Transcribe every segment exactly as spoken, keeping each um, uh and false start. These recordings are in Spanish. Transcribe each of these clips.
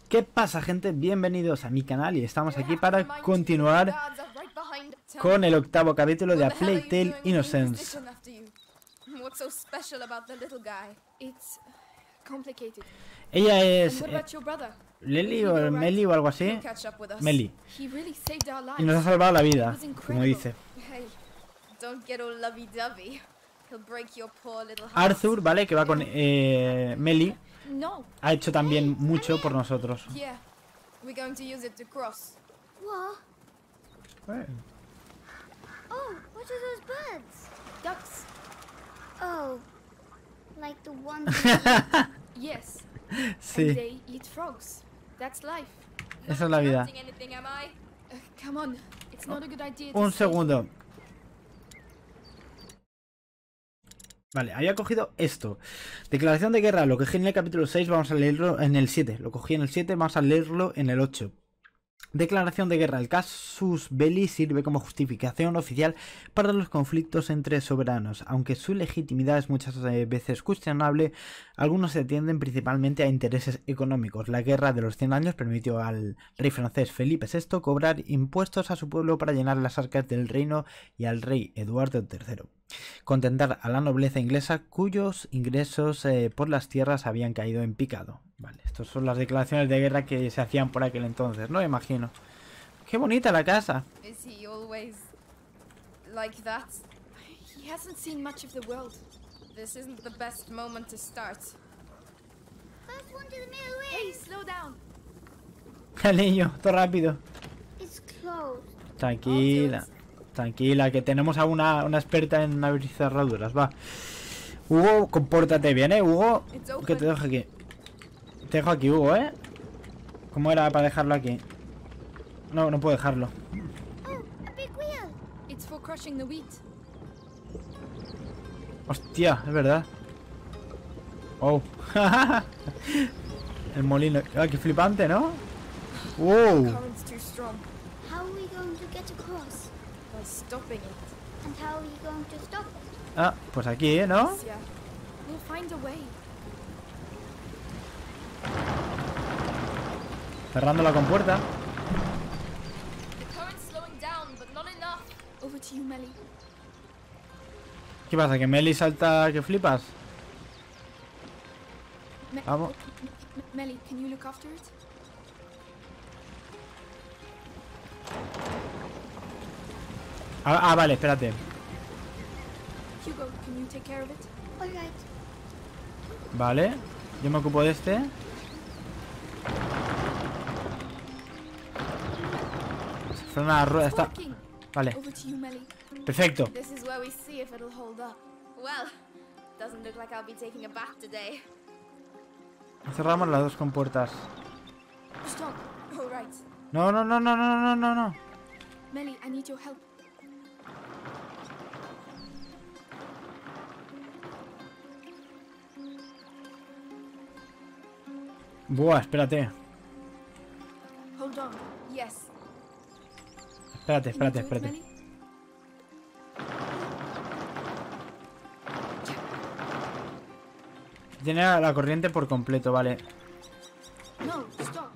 ¿Qué pasa, gente? Bienvenidos a mi canal y estamos aquí para continuar con el octavo capítulo de A Plague Tale Innocence. Ella es eh, Lily o Melly o algo así. Melly. Y nos ha salvado la vida, como dice. Arthur, ¿vale? Que va con eh, Melly. Ha hecho también mucho por nosotros. Bueno. Oh, what are those birds? Ducks. Oh, like the ones. Yes. Sí. And they eat frogs. That's life. Esa es la vida. Uh, come on, it's not a good idea. Un segundo. Vale, había cogido esto. Declaración de guerra, lo cogí en el capítulo seis, vamos a leerlo en el siete. Lo cogí en el siete, vamos a leerlo en el ocho. Declaración de guerra. El casus belli sirve como justificación oficial para los conflictos entre soberanos. Aunque su legitimidad es muchas veces cuestionable, algunos se atienden principalmente a intereses económicos. La guerra de los cien años permitió al rey francés Felipe sexto cobrar impuestos a su pueblo para llenar las arcas del reino y al rey Eduardo tercero. Contentar a la nobleza inglesa cuyos ingresos eh, por las tierras habían caído en picado. Vale, estas son las declaraciones de guerra que se hacían por aquel entonces, ¿no? Imagino. Qué bonita la casa. Is he always like that? He hasn't seen much of the world. This isn't the best moment to start. First one to the middle. Hey, slow down. El niño, todo rápido. It's closed. Tranquila. Tranquila, que tenemos a una, una experta en abrir cerraduras, va. Hugo, compórtate bien, ¿eh, Hugo? Que te dejo aquí. Te dejo aquí, Hugo, ¿eh? ¿Cómo era para dejarlo aquí? No, no puedo dejarlo. Hostia, es verdad. Oh. El molino. Ah, qué flipante, ¿no? Wow. Ah, pues aquí, ¿eh? ¿No? Cerrando la compuerta. ¿Qué pasa? ¿Que Melly salta que flipas? Vamos. Melly, can you look after it? Ah, ah, vale, espérate. Hugo, can you take care of it? All right. Vale, yo me ocupo de este. Se frena la rueda, está. Vale. Perfecto. Cerramos las dos compuertas. No, no, no, no, no, no, no, no. Melly, I need your help. Buah, espérate. Hold on. Yes. Espérate, espérate, espérate. Tiene la corriente por completo, vale. No, stop.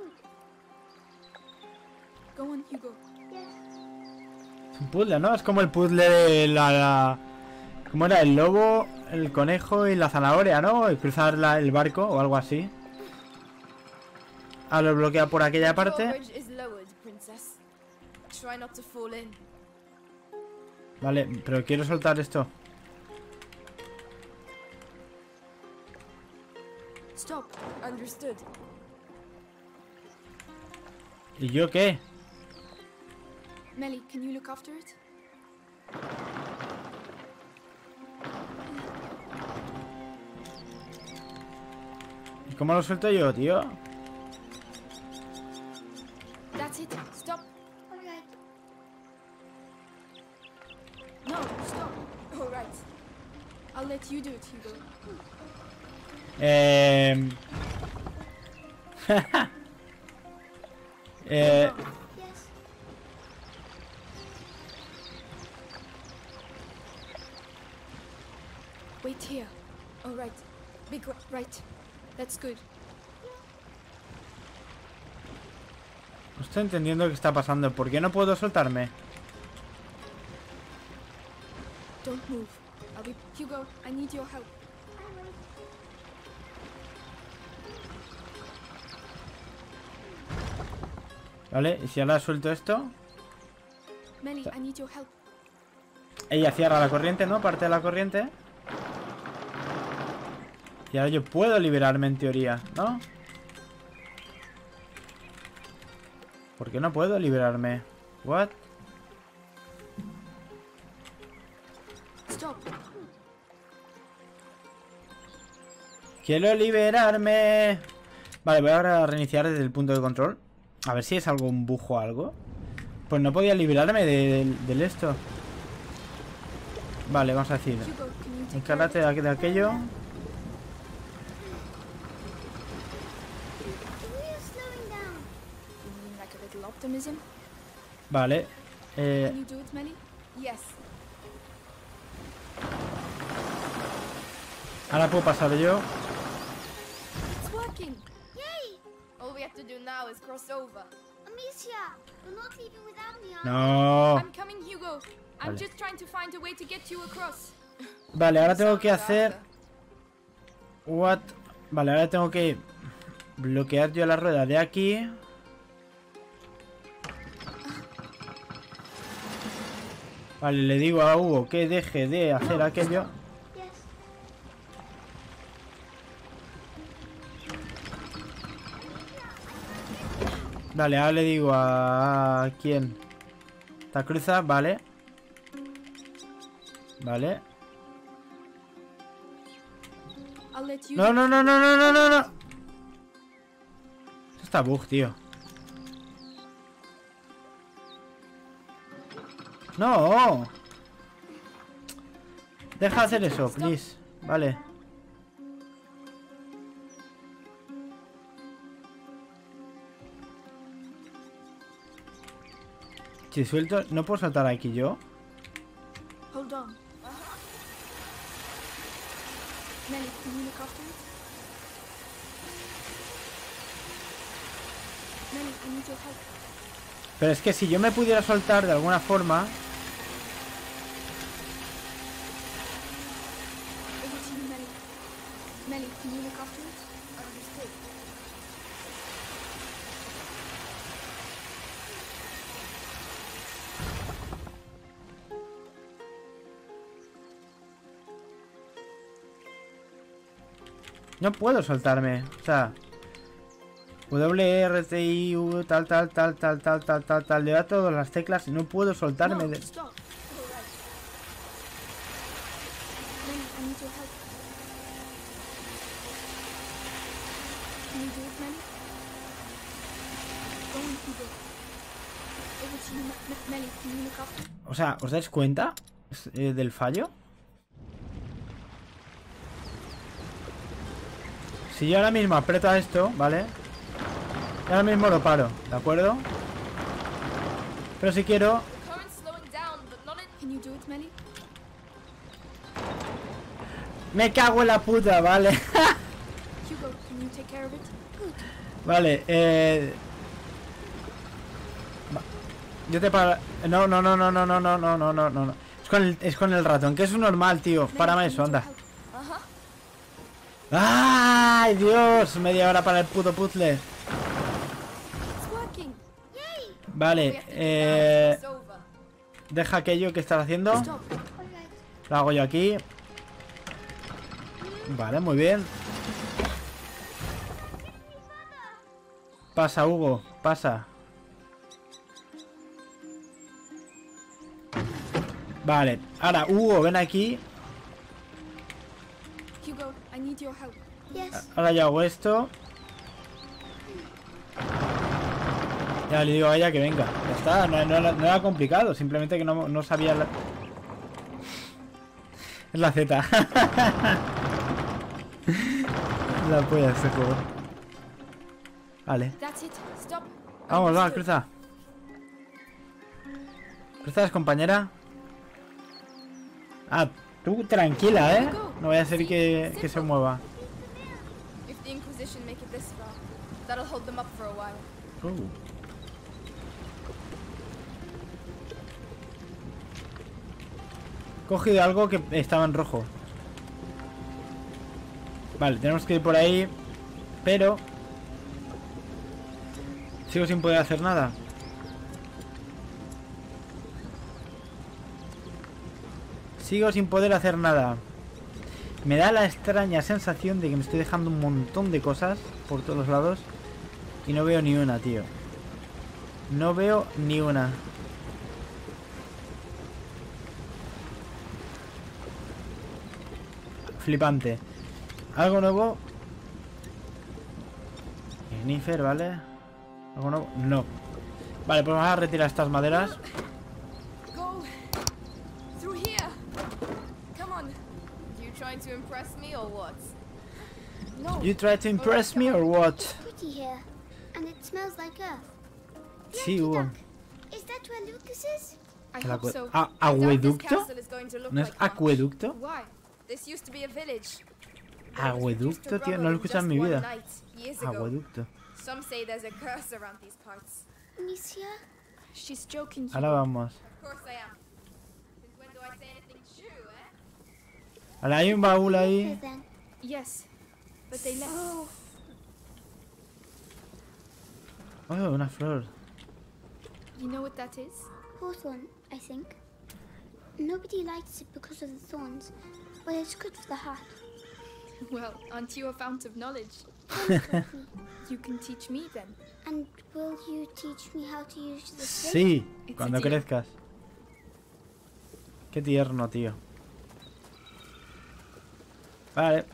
Go on, Hugo. Es un puzzle, ¿no? Es como el puzzle de la, la... ¿Cómo era? El lobo, el conejo y la zanahoria, ¿no? Y cruzar la, el barco o algo así. Ah, lo bloquea por aquella parte. Vale, pero quiero soltar esto. Stop. Understood. ¿Y yo qué? Melly, can you look after it? ¿Y cómo lo suelto yo, tío? That's it. Stop. All right. No, stop. All right. I'll let you do it, Hugo. Eh... eh... Yes. Wait here. All right. Big right. That's good. estoy entendiendo qué está pasando. ¿Por qué no puedo soltarme? Don't move. I'll be... Hugo, I need your help. Vale, y si ahora suelto esto. Melly, I need your help. Ella cierra la corriente, ¿no? Parte de la corriente. Y ahora yo puedo liberarme en teoría, ¿no? ¿Por qué no puedo liberarme? What? Stop. Quiero liberarme. Vale, voy ahora a reiniciar desde el punto de control. A ver si es algo, un bug o algo. Pues no podía liberarme del de, de esto. Vale, vamos a decir. Hugo, can you take Encárgate care of de, de aquello. it? We're slowing down. You mean like a little optimism? Vale. Eh, Can you do it, Melly? Yes. ahora puedo pasar yo. It's working. Yay! All we have to do now is cross over. Amicia, you're not leaving without me, are No. I'm coming, Hugo. I'm Vale. just trying to find a way to get you across. Vale, ahora tengo que Sounds hacer... after. What? Vale, ahora tengo que bloquear yo la rueda de aquí. Vale, le digo a Hugo que deje de hacer aquello. Yes. Vale, ahora le digo a... ¿a quién? Esta cruza, vale. Vale. I'll let you. No, no, no, no, no, no, no, no. Esto está bug, tío. No. Deja de hacer eso, please. Vale. Si suelto, ¿no puedo saltar aquí yo? Hold on. Melly, can you look after it? Melly, I need your help. Pero es que si yo me pudiera soltar de alguna forma... Over to you, Melly. Melly, can you look after it? Understood. No puedo soltarme. O sea... W, R, T, I, U, tal, tal, tal, tal, tal, tal, tal, tal. Le da todas las teclas y no puedo soltarme No, de... stop. All right. Melly, I need your help. Can you do it, Melly? Go on, Hugo. Over to you, Me- Me- Melly. Can you look after it? O sea, ¿os dais cuenta eh, del fallo? Si yo ahora mismo aprieto a esto, ¿vale? Ahora mismo lo paro, ¿de acuerdo? Pero si quiero... The current's slowing down, but not in... Can you do it, Melly? Me cago en la puta, ¿vale? Hugo, can you take care of it? Good. Vale, eh... va- Yo te paro... No, no, no, no, no, no, no, no, no, no, no. Es con el, es con el ratón, que es un normal, tío. Párame eso, anda. Uh-huh. ¡Ay, Dios! Media hora para el puto puzzle. It's working. Yay! Vale, eh... deja aquello que estás haciendo. Stop. All right. Lo hago yo aquí. Vale, muy bien. Pasa, Hugo, pasa. Vale, ahora, Hugo, ven aquí. Hugo, I need your help. Yes. Ahora yo hago esto. Ya le digo a ella que venga. Ya está, no, no era- no era complicado. Simplemente que no, no sabía la... Es la Z. La polla este juego. Vale. That's it. Stop. Vamos, va, Understood. cruza. ¿Cruzas, compañera? Ah, tú tranquila, ¿eh? No vaya a ser que, que se mueva. If the Inquisition make it this far, that'll hold them up for a while. Uh. cogido algo que estaba en rojo. Vale, tenemos que ir por ahí. Pero sigo sin poder hacer nada. Sigo sin poder hacer nada. Me da la extraña sensación de que me estoy dejando un montón de cosas por todos lados y no veo ni una, tío. No veo ni una. Flipante. Algo nuevo. Jennifer, ¿vale? ¿Algo nuevo? No. Vale, pues vamos a retirar estas maderas. Go through here. Come on. You trying to impress me or what? No. You try to impress me or what? It's pretty here, and it smells like earth. Sí, Lucky Hugo. duck. Is that where Lucas is? I El hope acue- so. a- I doubt this ¿Acueducto? castle is going to look ¿No es like much. acueducto? Why? This used to be a village. Acueducto, tío. No lo he escuchado en mi vida. Acueducto. Some say there's a curse around these parts. Amicia? She's joking. Ahora vamos. Of course I am. Since when do I say anything true, eh? Ahora hay un baúl Here ahí. then. Yes, but they left. Oh, Oh, una flor. You know what that is? hawthorn, I think. Nobody likes it because of the thorns, but it's good for the heart. Well, aren't you a fount of knowledge? Don't me. You can teach me then. And will you teach me how to use the stick? Sí, It's cuando a deal. crezcas. Qué tierno, tío. Vale.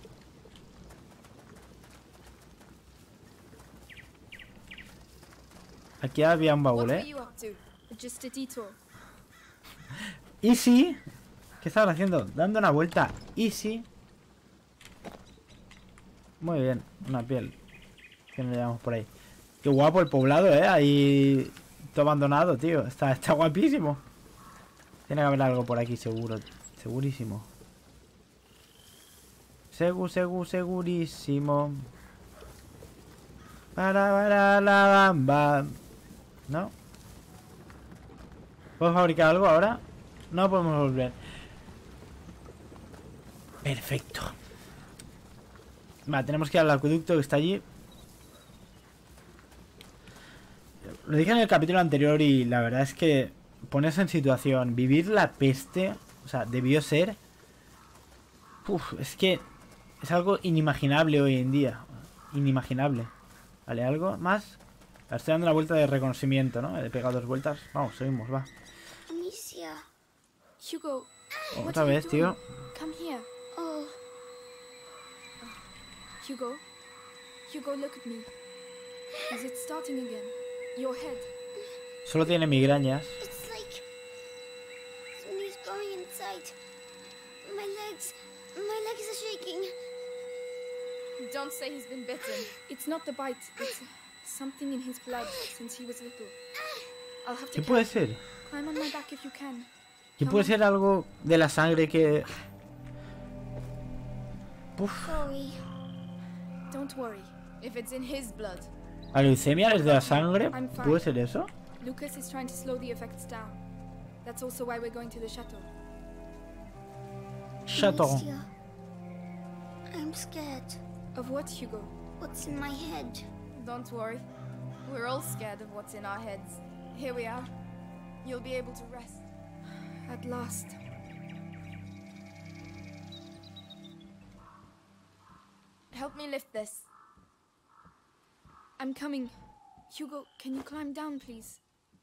Aquí había un What baúl, were ¿eh? you up to? Just a detour. Easy. ¿Qué estaban haciendo? Dando una vuelta. Easy. Muy bien. Una piel. Que nos llevamos por ahí. Qué guapo el poblado, ¿eh? Ahí todo abandonado, tío. Está, está guapísimo. Tiene que haber algo por aquí, seguro. Segurísimo. Segu, segu, segurísimo. Para, para, la bamba. ¿No? ¿Puedo fabricar algo ahora? No podemos volver. Perfecto. Vale, tenemos que ir al acueducto que está allí. Lo dije en el capítulo anterior y la verdad es que ponerse en situación, vivir la peste, o sea, debió ser... Uf, es que es algo inimaginable hoy en día. Inimaginable. Vale, ¿algo más? Estoy dando la vuelta de reconocimiento, ¿no? He pegado dos vueltas. Vamos, seguimos, va. Amicia. Hugo, what Otra are you vez, tío. doing? Come here. Oh, Hugo. Hugo, look at me. Is it starting again? Your head. Solo tiene migrañas. it's like something's growing inside. My legs, my legs are shaking. Don't say he's been bitten. It's not the bite. It's something in his blood since he was little. I'll have to ¿Qué puede carry- ser? Climb on my back if you can. ¿Qué puede ser algo de la sangre que... Uf, Sorry. Don't worry. If it's in his blood. ¿la leucemia es de la sangre? I'm fine. ¿Puede ser eso? Lucas is trying to slow the effects down. That's also why we're going to the chateau. Chateau. Amicia. I'm scared. Of what, Hugo? What's in my head? Don't worry. We're all scared of what's in our heads. Here we are. You'll be able to rest. At last. Help me lift this. I'm coming. Hugo, can you climb down, please?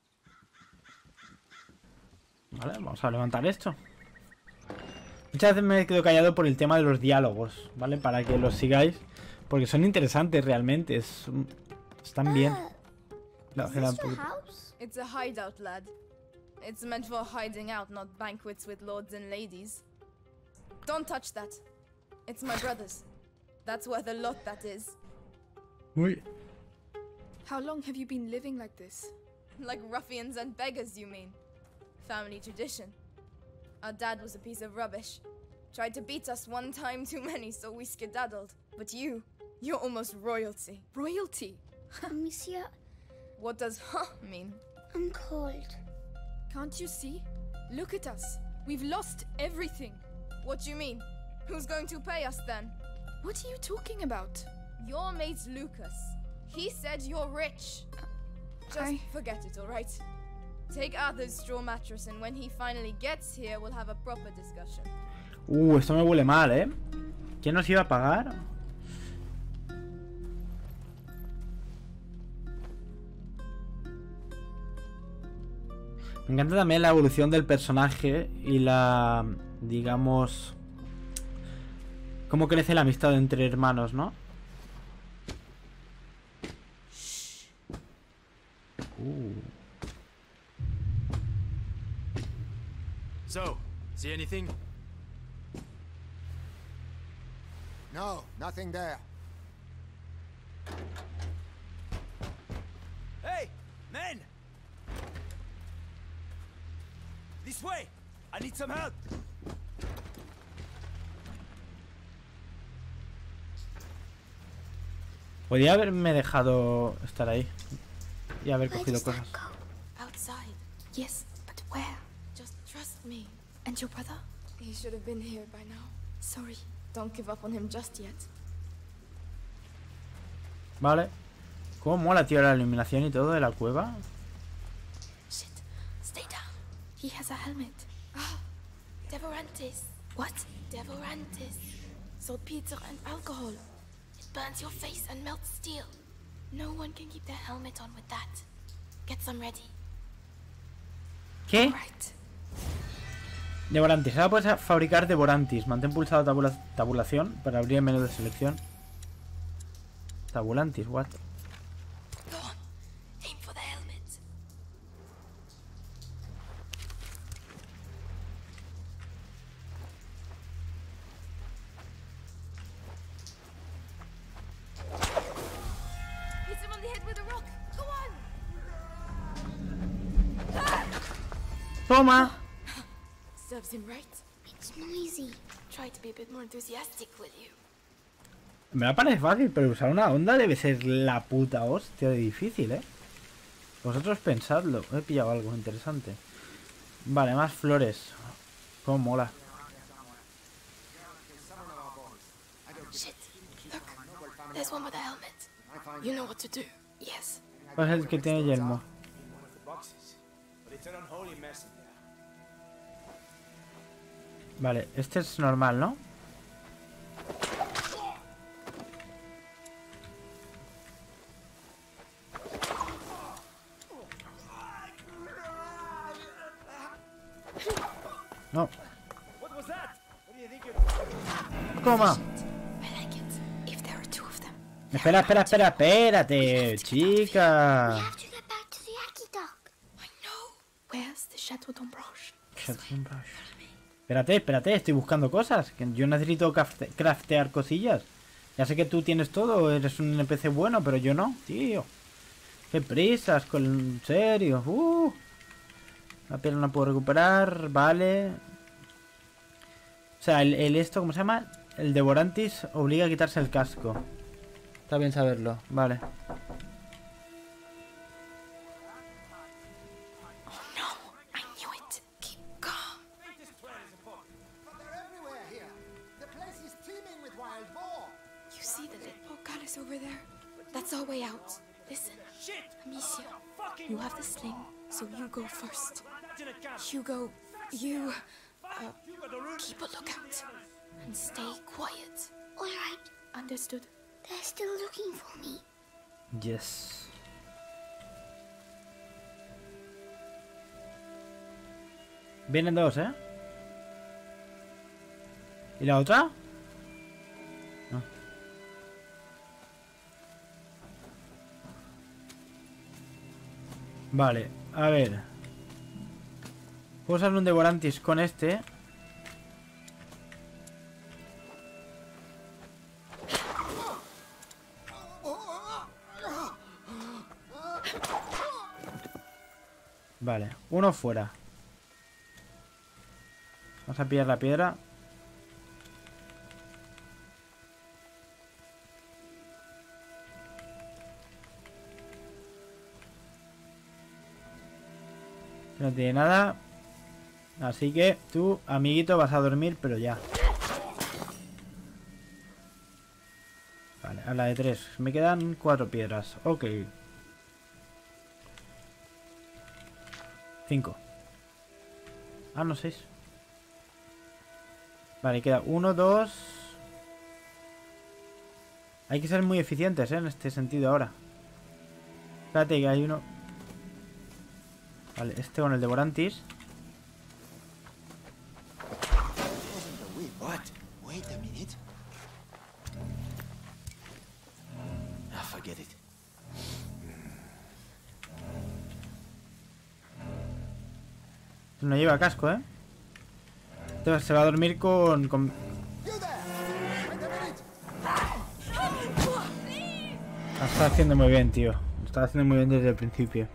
Vale, vamos a levantar esto. Muchas veces me quedo callado por el tema de los diálogos, ¿vale? Para que los sigáis. Porque son interesantes realmente. Es, están bien. Ah, La- is la- this your house? It's a hideout, lad. It's meant for hiding out, not banquets with lords and ladies. Don't touch that. It's my brother's. That's worth a lot, that is. Uy. How long have you been living like this? Like ruffians and beggars, you mean? Family tradition. Our dad was a piece of rubbish. Tried to beat us one time too many, so we skedaddled. But you, you're almost royalty. Royalty? Amicia, What does huh mean? I'm cold. Can't you see? Look at us. We've lost everything. What do you mean? Who's going to pay us then? What are you talking about? Your mate's Lucas. He said you're rich. Just I... forget it, alright? Take Arthur's straw mattress and when he finally gets here, we'll have a proper discussion. Uh, esto me huele mal, ¿eh? ¿Quién nos iba a pagar? Me encanta también la evolución del personaje y la, digamos, cómo crece la amistad entre hermanos, ¿no? Uh. So, see anything? No, nothing there. Hey, men! This way! I need some help! Podría haberme dejado estar ahí y haber cogido cosas. Outside. Yes, but where? Just trust me. And your brother? He should have been here by now. Sorry. Don't give up on him just yet. Vale. Cómo mola, tío, la iluminación y todo de la cueva. Shit. Stay down. He has a helmet. Ah. Devorantis. What? Devorantis. Saltpeter and alcohol. It burns your face and melts steel. No one can keep their helmet on with that. Get some ready. ¿Qué? Right. Devorantis. Ahora puedes fabricar Devorantis. Mantén pulsado tabula tabulación para abrir el menú de selección. Tabulantis, what? Go on. Aim for the helmet. Hit him on the head with a rock. Go on. Toma. Serves him right. It's noisy. Try to be a bit more enthusiastic, will you? Me parece fácil, pero usar una onda debe ser la puta hostia de difícil, ¿eh? Vosotros pensadlo. He pillado algo interesante. Vale, más flores. Cómo mola. Shit. Look. There's one with a helmet. You know what to do. Yes. ¿Cuál es el que tiene yelmo? Vale, este es normal, ¿no? No. Toma. Espera, espera, espera, espérate, chica. Espérate, espérate, estoy buscando cosas. Que yo necesito crafte craftear cosillas. Ya sé que tú tienes todo, eres un N P C bueno, pero yo no, tío. Qué prisas, con en serio. Uh. La piel no puedo recuperar, vale. O sea, el, el esto, ¿cómo se llama? El Devorantis obliga a quitarse el casco. Está bien saberlo, vale. Over there. That's our way out. Listen, Amicia, you have the sling, so you go first. Hugo, you uh, keep a lookout and stay quiet. All right. Understood. They're still looking for me. Yes. Vienen dos, ¿eh? ¿Y la otra? No. Vale, a ver. Puedo usar un Devorantis con este. Vale, uno fuera. Vamos a pillar la piedra. No tiene nada. Así que tú, amiguito, vas a dormir, pero ya. Vale, a la de tres. Me quedan cuatro piedras. Ok. Cinco. Ah, no, seis. Vale, queda uno, dos. Hay que ser muy eficientes, ¿eh? En este sentido ahora. Espérate que hay uno. Vale, este con el de Vorantis. What? Wait a minute. Ah, forget it. No lleva casco, ¿eh? Entonces se va a dormir con... con... You there! Wait a minute! Lo está haciendo muy bien, tío. Lo está haciendo muy bien desde el principio.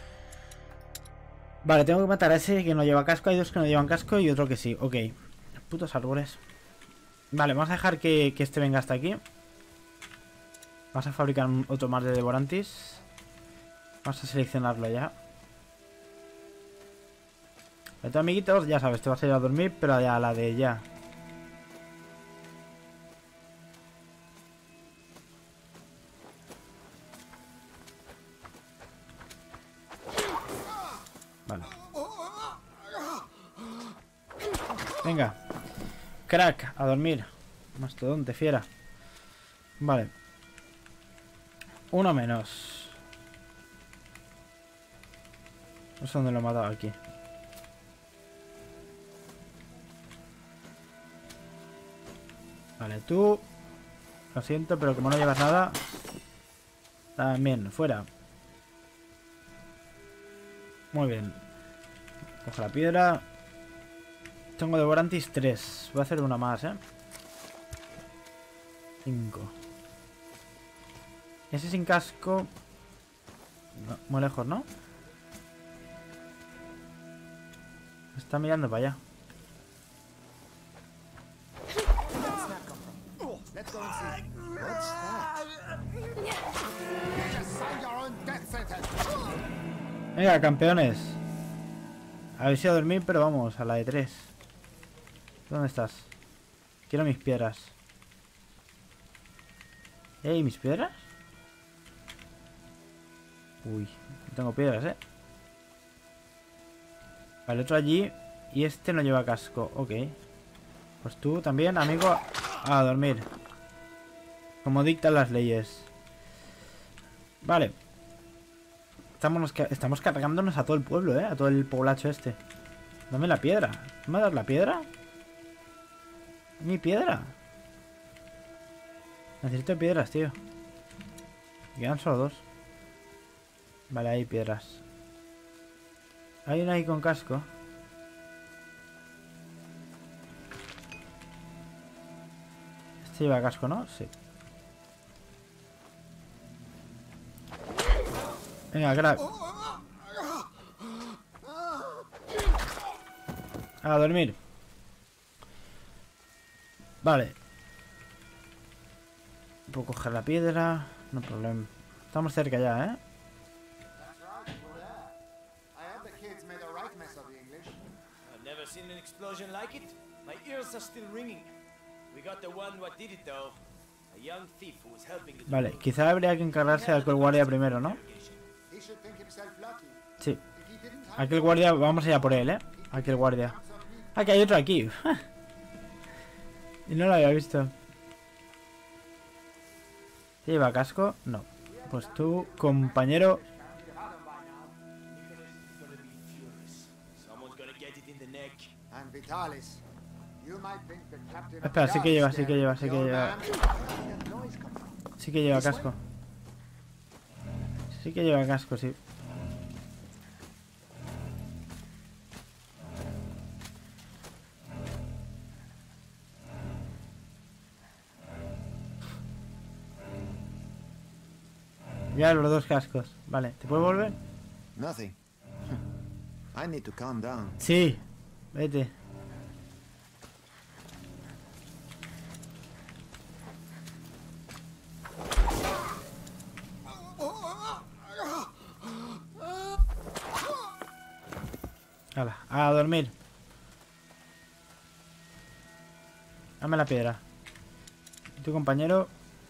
Vale, tengo que matar a ese que no lleva casco. Hay dos que no llevan casco y otro que sí. Ok. Putos árboles. Vale, vamos a dejar que, que este venga hasta aquí. Vamos a fabricar otro más de Devorantis. Vamos a seleccionarlo ya. Vale, amiguitos, ya sabes, te vas a ir a dormir, pero ya a la de ya. Vale. Venga. Crack, a dormir. Mastodonte, fiera. Vale. Uno menos. No sé dónde lo he matado aquí. Vale, tú. Lo siento, pero como no llevas nada. También, fuera. Muy bien. Coge la piedra. Tengo de Vorantis tres. Voy a hacer una más, ¿eh? cinco. Ese sin casco. No, muy lejos, ¿no? Está mirando para allá. Let's go and see. What's that? You just signed your own death sentence. Venga, campeones. A ver si a dormir, pero vamos, a la de tres. ¿Dónde estás? Quiero mis piedras. ¿Ey, mis piedras? Uy, no tengo piedras, ¿eh? Vale, otro allí. Y este no lleva casco. Ok. Pues tú también, amigo, a dormir. Como dictan las leyes. Vale. Estamos, estamos cargándonos a todo el pueblo, ¿eh? A todo el poblacho este. Dame la piedra. ¿Me das la piedra? Mi piedra. Necesito piedras, tío. Me quedan solo dos. Vale, hay piedras. Hay una ahí con casco. Este lleva casco, ¿no? Sí. Venga, crack. A dormir. Vale. Puedo coger la piedra. No hay problema. Estamos cerca ya, ¿eh? I heard the kids made a right mess of the English. I've never seen an explosion like it. My ears are still ringing. We got the one what did it though. A young thief who was helping the Vale, quizá habría que encargarse de aquel guardia primero, ¿no? He should think himself lucky. Sí. If he didn't have Aquel guardia, vamos a ir a por él, ¿eh? Aquel guardia. Ah, que hay otro aquí. Y no lo había visto. ¿Lleva casco? No. Pues tú, compañero. Someone's gonna get it in the neck. and Vitalis, you might think the captain of Espera, the sí que guards lleva, sí que there, lleva, sí the que old lleva. man, where did that noise come from? Sí que lleva casco. Sí que lleva casco, sí. Ya los dos cascos. Vale, ¿te puedo volver? Nothing. I need to calm down. Sí. Vete. Hala, a dormir. Dame la piedra. Tu compañero.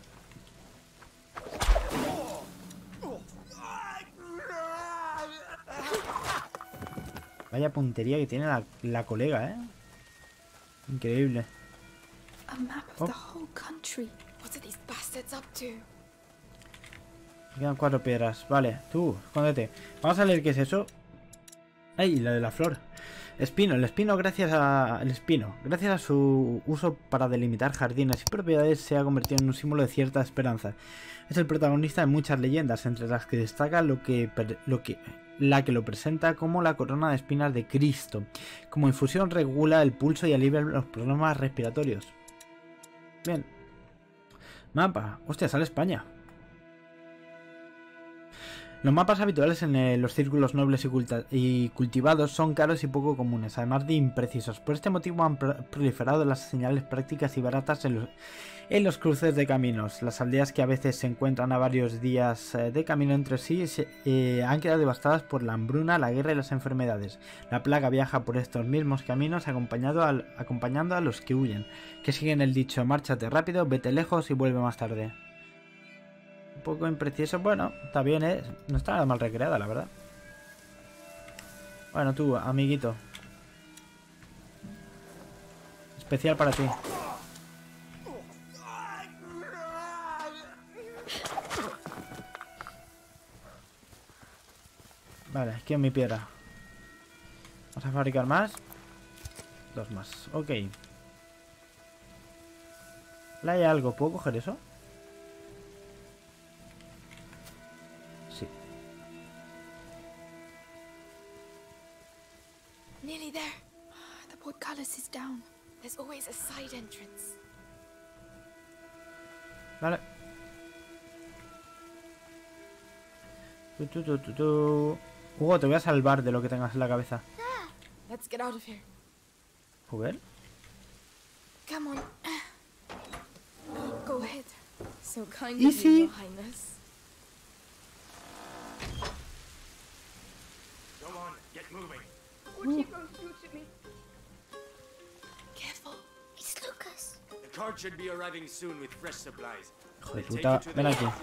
Vaya puntería que tiene la, la colega, ¿eh? Increíble. A map of Oh. the whole country. What are these bastards up to? Me quedan cuatro piedras. Vale, tú, escóndete. Vamos a leer qué es eso. ¡Ay! La de la flor. Espino. El espino, gracias a. El espino. Gracias a su uso para delimitar jardines y propiedades, se ha convertido en un símbolo de cierta esperanza. Es el protagonista de muchas leyendas, entre las que destaca lo que, lo que, la que lo presenta como la corona de espinas de Cristo. Como infusión regula el pulso y alivia los problemas respiratorios. Bien. Mapa. Hostia, sale España. Los mapas habituales en eh, los círculos nobles y, culta y cultivados son caros y poco comunes, además de imprecisos. Por este motivo han pr proliferado las señales prácticas y baratas en los, en los cruces de caminos. Las aldeas, que a veces se encuentran a varios días eh, de camino entre sí, se, eh, han quedado devastadas por la hambruna, la guerra y las enfermedades. La plaga viaja por estos mismos caminos acompañado al, acompañando a los que huyen, que siguen el dicho: márchate rápido, vete lejos y vuelve más tarde. Un poco impreciso, bueno, está bien, ¿eh? No está nada mal recreada, la verdad. Bueno, tú, amiguito. Especial para ti. Vale, quiero mi piedra. Vamos a fabricar más. Dos más, ok. ¿Le hay algo? ¿Puedo coger eso? Sí. Nearly there. The portcullis is down. There's always a side entrance. Vale. Tu, tu, tu, tu, tu. Hugo, te voy a salvar de lo que tengas en la cabeza. Let's get out of here. ¿Juguel? Come on. Go ahead. So kind of Easy. you, Your Highness. Come on, get moving. What are you going to do to me? Careful. It's Lucas. The cart should be arriving soon with fresh supplies. Hijo de They'll take puta, you to ven the- aquí.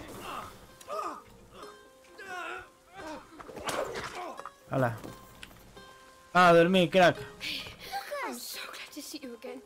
Hala. Ah, dormir, crack. I'm so glad to see you again.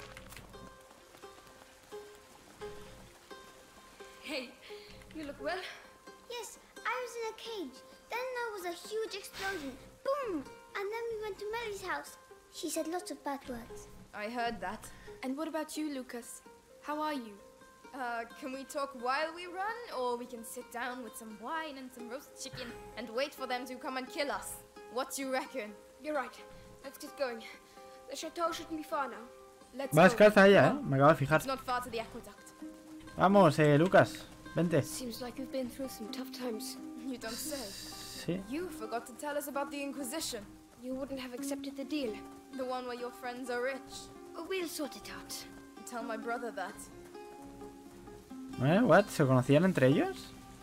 Hey, you look well. Yes, I was in a cage. Then there was a huge explosion. Boom! And then we went to Melly's house. She said lots of bad words. I heard that. And what about you, Lucas? How are you? Uh, can we talk while we run? Or we can sit down with some wine and some roast chicken and wait for them to come and kill us? What do you reckon? You're right. Let's get going. The chateau shouldn't be far now. Let's Va go. descalza ella, eh. Come on. Me acabo de fijar. It's not far to the aqueduct. Vamos, eh, Lucas. Vente. Seems like you've been through some tough times. You don't say. Sí. You forgot to tell us about the Inquisition. You wouldn't have accepted the deal. The one where your friends are rich. We'll sort it out. Tell my brother that. ¿Eh? ¿What? ¿Se conocían entre ellos?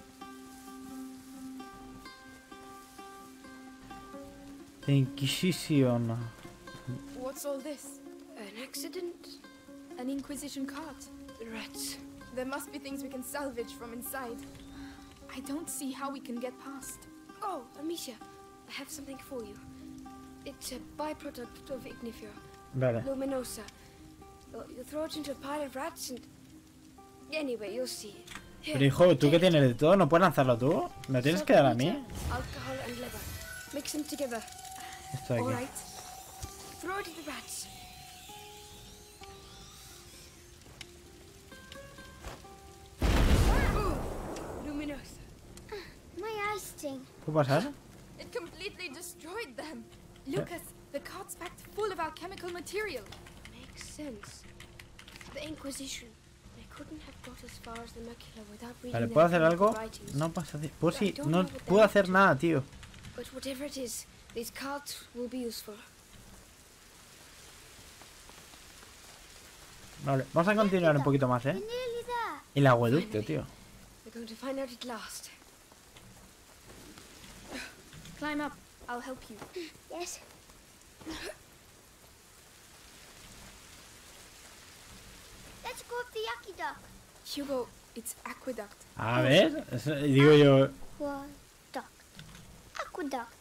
The Inquisition. What's all this? An accident? An Inquisition cart. The rats. There must be things we can salvage from inside. I don't see how we can get past. Oh, Amicia, I have something for you. It's a byproduct of Ignifera, Vale. luminosa. You you throw it into a pile of rats and... Anyway, you'll see. Here, Pero hijo, ¿tú take qué it. tienes de todo? ¿No puedes lanzarlo tú? ¿Me tienes que dar a mí? Saltpeter, alcohol and leather. Mix them together. Esto de All aquí. right. Throw it at the rats. Ooh, luminosa. My eyes sting. ¿Puedo pasar? It completely destroyed them. Lucas, the cart's packed full of alchemical material. Makes sense. The Inquisition. They couldn't have got as far as the macula without reading Vale, their ¿puedo hacer chemical algo? writings. No pasa hacer... Pues sí, no puedo hacer nada, tío. But whatever it is, these cards will be useful. Vale, vamos a continuar un poquito más, We're ¿eh? nearly there. El agueducto, tío. We're going to find out at last. Climb up. I'll help you. Yes. the aqueduct. Hugo, it's aqueduct. A ver, eso, digo yo. Aqueduct. Aqueduct.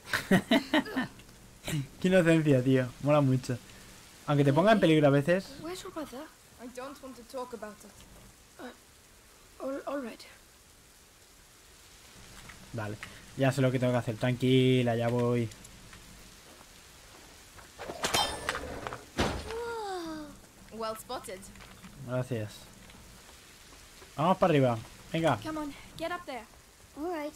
Qué inocencia, tío. Mola mucho. Aunque te ponga en peligro a veces. Where's your brother? I don't want to talk about it. All, all right. Vale, ya sé lo que tengo que hacer. Tranquila, ya voy. Whoa. Well spotted. Gracias. Vamos para arriba. Venga. Come on, get up there. All right.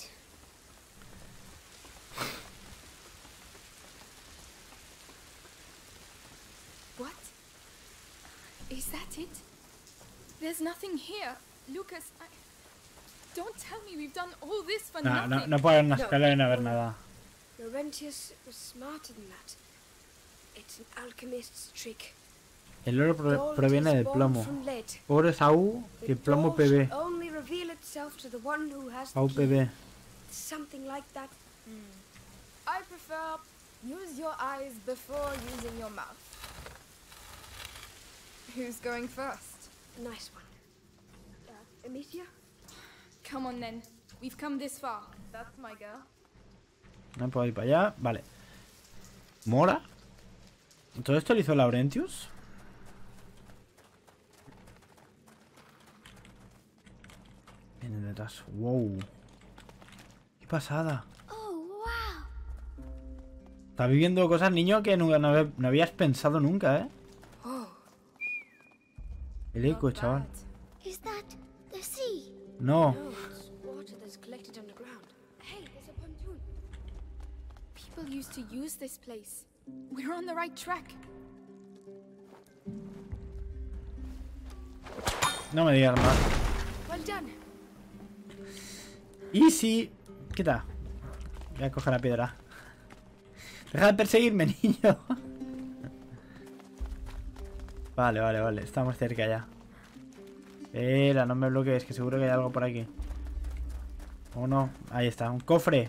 What? Is that it? There's nothing here. Lucas, I... Don't tell me we've done all this for No, no, nothing. no puedo ver una No. escalera y no ver nada. Laurentius was smarter than that. It's an alchemist's trick. El oro pro- Gold proviene is del born plomo. from lead. Oro es A U y The plomo door P B. should only reveal itself to the one who has the A U P B. key. Something like that. I prefer use your eyes before using your mouth. Who's going first? Nice one. Uh, Amicia? Come on then. We've come this far. That's my girl. No puedo ir para allá. Vale. ¿Mora? ¿Todo esto lo hizo Laurentius? Viene detrás. Wow. Qué pasada. Oh, wow. Estás viviendo cosas, niño, que nunca, no, hab- no habías pensado nunca, ¿eh? Oh, El eco, Not chaval. bad. Is that the sea? No. no, it's water that's collected underground. Hey, there's a pontoon. People used to use this place. We're on the right track. No me digas más. Well done. Easy. Quita. Voy a coger la piedra. Deja de perseguirme, niño. Vale, vale, vale. Estamos cerca ya. Espera, no me bloquees, que seguro que hay algo por aquí. ¿O no? Ahí está, un cofre.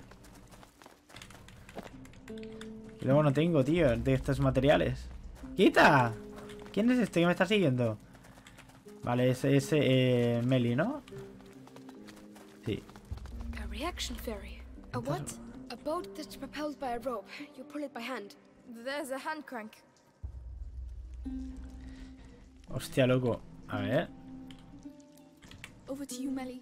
Y luego no tengo, tío, de estos materiales. ¡Quita! ¿Quién es este que me está siguiendo? Vale, ese es eh, Meli, ¿no? Sí. A reaction ferry. A what? A boat that's propelled by a rope. You pull it by hand. There's a hand crank. Hostia, loco. A ver. Over to you, Melly.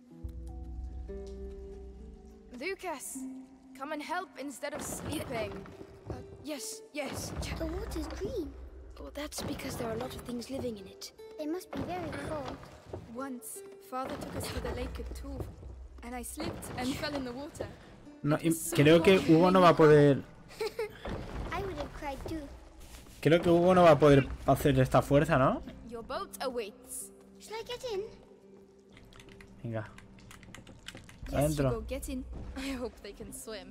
Lucas, come and help instead of sleeping. Uh, yes, yes. The water's green. Oh, that's because there are a lot of things living in it. They must be very cold. Once, Father took us to the lake at Tuve, and I slipped and fell in the water. No, y- creo que Hugo no va a poder... I would have cried too. Creo que Hugo no va a poder hacer esta fuerza, ¿no? Your boat awaits. Shall I get in? Venga. Yes, Adentro. Hugo, get in. I hope they can swim.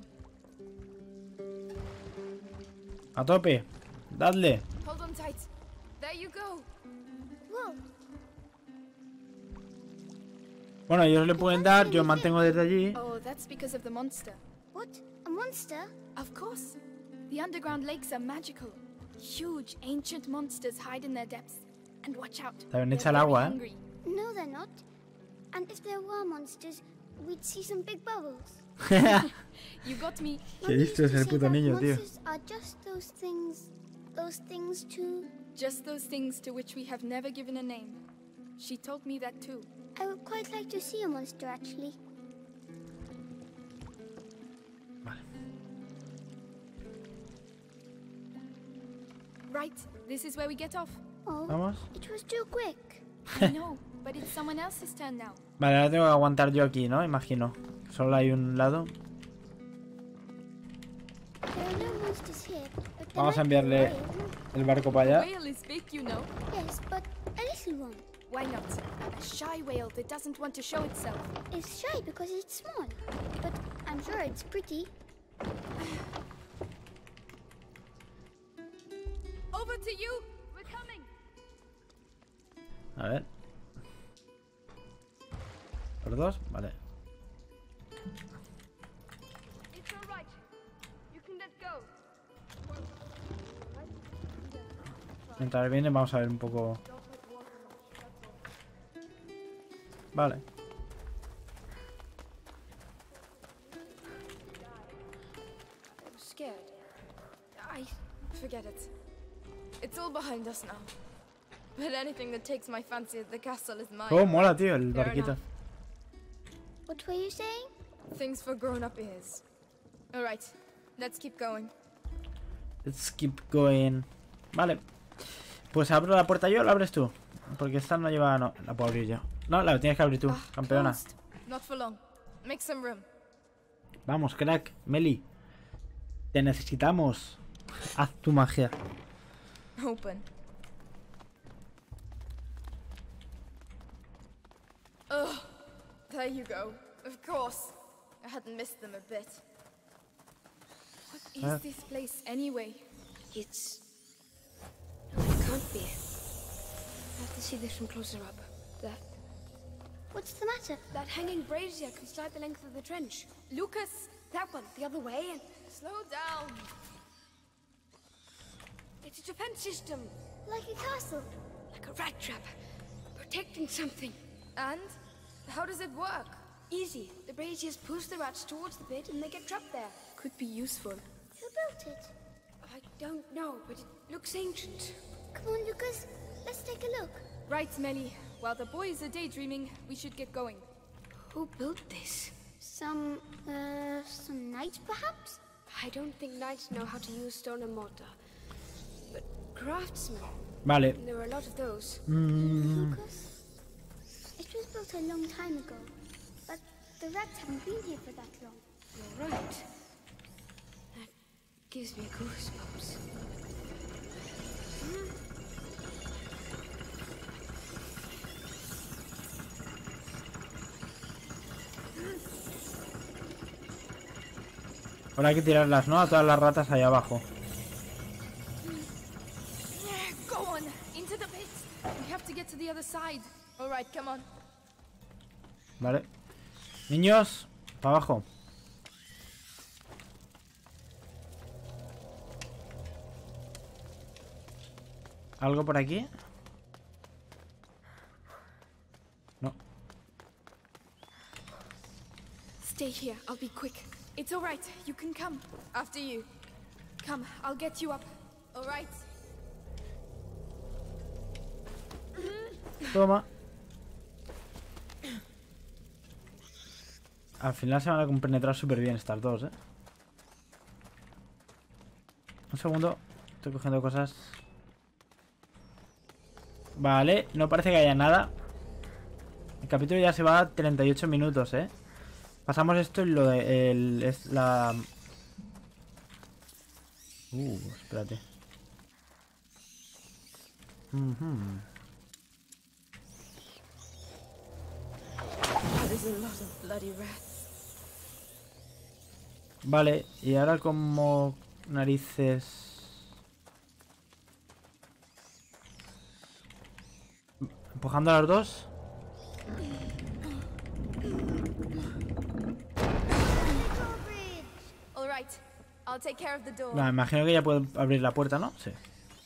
A tope. Dadle. Hold on tight. There you go. Whoa. Bueno, ellos le pueden dar, yo mantengo desde allí. Oh, that's because of the monster. What? A monster? Of course. The underground lakes are magical. Huge, ancient monsters hide in their depths. And watch out. Está bien they're hecha el very agua, ¿eh? hungry. No, they're not. And if there were monsters, we'd see some big bubbles. You got me. Qué Mummy listo used es to el say puto that niño, tío. monsters are just those things, those things too. Just those things to which we have never given a name. She told me that too. I would quite like to see a monster actually. Right, this is where we get off. Oh, Vamos. it was too quick. I know, but it's someone else's turn now. Vale, ahora tengo que aguantar yo aquí, ¿no? Imagino. Solo hay un lado. There are no monsters here, but there Vamos a might be a enviarle whale. el barco para allá. Whale is big, you know. Yes, but a little one. Why not? A shy whale that doesn't want to show itself. It's shy because it's small, but I'm sure it's pretty. Over to you. We're coming. A ver. ¿Los dos? Vale. It's all right. You can let go. Mientras viene vamos a ver un poco... Vale. I'm scared. I... Forget it. It's all behind us now. But anything that takes my fancy at the castle is mine. Oh, mola, tío, el Fair barquito. enough. What were you saying? Things for grown-up ears. Alright, let's keep going. Let's keep going. Vale. Pues abro la puerta yo o la abres tú. Porque esta no lleva... No, la puedo abrir yo. No, la tienes que abrir tú, Ah, campeona. closed. Not for long. Make some room. Vamos, crack. Meli. Te necesitamos. Haz tu magia. Open. Oh, there you go. Of course. I hadn't missed them a bit. What is Ah. this place anyway? It's... No, it can't be. I have to see this from closer up. That... What's the matter? That hanging brazier can slide the length of the trench. Lucas, That one, the other way, and... slow down. It's a defense system. Like a castle. Like a rat trap. Protecting something. And how does it work? Easy. The braziers push the rats towards the pit and they get trapped there. Could be useful. Who built it? I don't know, but it looks ancient. Come on, Lucas. Let's take a look. Right, Melly. While the boys are daydreaming, we should get going. Who built this? Some, uh, some knights, perhaps? I don't think knights know how to use stone and mortar. But craftsmen, Vale. and there are a lot of those. Mm, Lucas? It was built a long time ago, but the rats haven't been here for that long. You're right. That gives me goosebumps. ahora hay que tirarlas, ¿no? A todas las ratas ahí abajo. Go on, into the pit. We have to get to the other side. All right, come on. Vale. Niños, para abajo. ¿Algo por aquí? No. Stay here. I'll be quick. It's all right. You can come. After you. Come, I'll get you up. All right. Toma. Al final se van a compenetrar súper bien estas dos, ¿eh? Un segundo. Estoy cogiendo cosas. Vale, no parece que haya nada. El capítulo ya se va a treinta y ocho minutos, ¿eh? Pasamos esto y lo de... El, es la... Uh, espérate. Uh-huh. That is a lot of bloody rats. Vale, y ahora como narices... Empujando a los dos. All right. I'll take care of the door. Me imagino que ya puedo abrir la puerta, ¿no? Sí.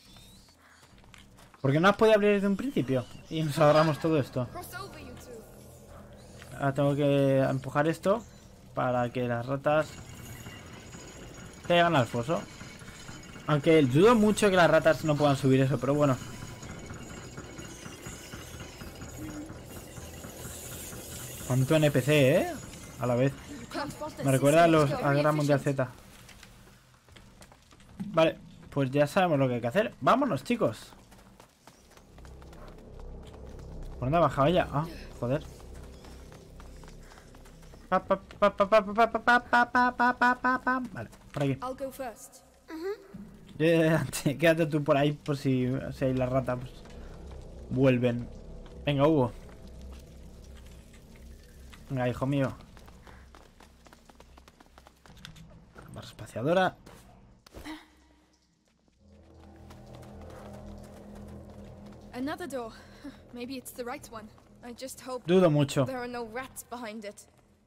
¿Por qué no has podido abrir desde un principio? Y nos ahorramos todo esto. Cross over, you two. Ahora tengo que empujar esto para que las ratas caigan al foso. Aunque dudo mucho que las ratas no puedan subir eso, pero bueno. Cuánto N P C, ¿eh? A la vez. Me recuerda a, los, a Guerra Mundial Z. Vale, pues ya sabemos lo que hay que hacer. Vámonos, chicos. ¿Por dónde ha bajado ella? Ah, joder. Pa, pa, pa, pa, pa, pa, pa, pa, pa, pa, pa, pa, pa. Vale, por aquí. I'll go first. Eh, Quédate tú por ahí por si, si hay las ratas pues, vuelven. Venga, Hugo. Venga, hijo mío. Barra espaciadora. Another door. Maybe it's the right one. I just hope Dudo mucho. there are no rats behind it.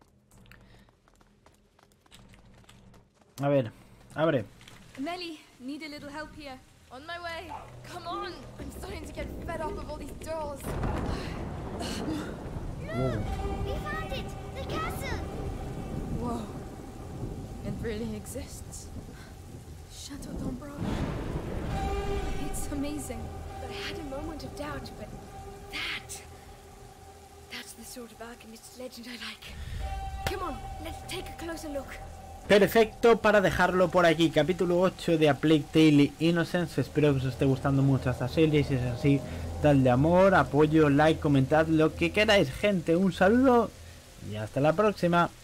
A ver, abre. Melly, need a little help here. On my way. Come on. I'm starting to get fed up of all these doors. We found it! The castle! Whoa. It really exists. Chateau d'Ombrage. It's amazing. But I had a moment of doubt, but that... That's the sort of alchemist's legend I like. Come on, let's take a closer look. Perfecto para dejarlo por aquí. Capítulo ocho de A Plague Tale Innocence. Espero que os esté gustando mucho esta serie. Si es así, dadle amor, apoyo, like, comentad lo que queráis, gente. Un saludo y hasta la próxima.